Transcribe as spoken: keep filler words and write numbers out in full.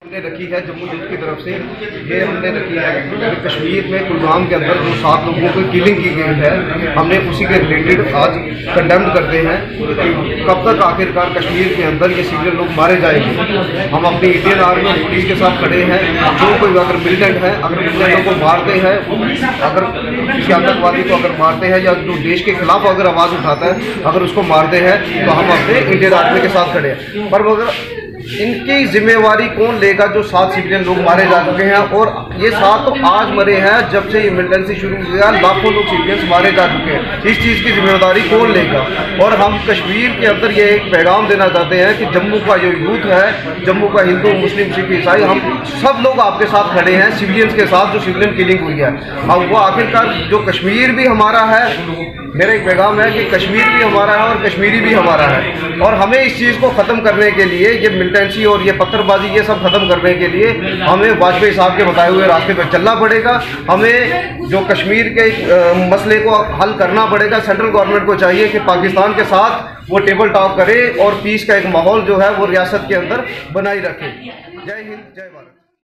हमने रखी है जम्मू यूथ की तरफ से, ये हमने रखी है कि कश्मीर में कुलगाम के अंदर जो सात लोगों को किलिंग की गई है, हमने उसी के रिलेटेड आज कंडेम्ड करते हैं कि कब तक आखिरकार कश्मीर के अंदर ये सिविलियन लोग मारे जाएंगे। हम अपनी इंडियन आर्मी और पुलिस के साथ खड़े हैं। जो कोई अगर मिलिटेंट है, अगर मिलिटेंटों को मारते हैं, अगर किसी आतंकवादी को अगर मारते हैं या जो देश के खिलाफ अगर आवाज़ उठाता है, अगर उसको मारते हैं तो हम अपने इंडियन आर्मी के साथ खड़े हैं। पर अगर इनकी जिम्मेवारी कौन लेगा जो सात सिविलियन लोग मारे जा चुके हैं, और ये सात तो आज मरे हैं, जब से ये मिलिटेंसी शुरू हुआ लाखों लोग सिविलियंस मारे जा चुके हैं। इस चीज़ की जिम्मेदारी कौन लेगा? और हम कश्मीर के अंदर ये एक पैगाम देना चाहते हैं कि जम्मू का जो यूथ है, जम्मू का हिंदू मुस्लिम सिख ईसाई, हम सब लोग आपके साथ खड़े हैं सिविलियंस के साथ जो सिविलियन किलिंग हुई है। अब वो आखिरकार जो कश्मीर भी हमारा है, मेरा एक पैगाम है कि कश्मीर भी हमारा है और कश्मीरी भी हमारा है, और हमें इस चीज़ को ख़त्म करने के लिए, ये मिलिटेंसी और ये पत्थरबाजी ये सब खत्म करने के लिए हमें वाजपेयी साहब के बताए हुए रास्ते पर चलना पड़ेगा। हमें जो कश्मीर के आ, मसले को हल करना पड़ेगा। सेंट्रल गवर्नमेंट को चाहिए कि पाकिस्तान के साथ वो टेबल टॉक करे और पीस का एक माहौल जो है वो रियासत के अंदर बनाई रखे। जय हिंद, जय भारत।